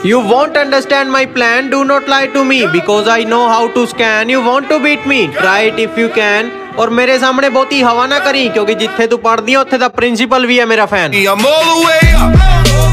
You won't understand my plan. Do not lie to me because I know how to scan. You want to beat me? Try it if you can. और मेरे सामने बहुत ही हवा ना करी क्योंकि जिथे तू पढ़ दी उत्थे दा प्रिंसिपल भी है मेरा फैन।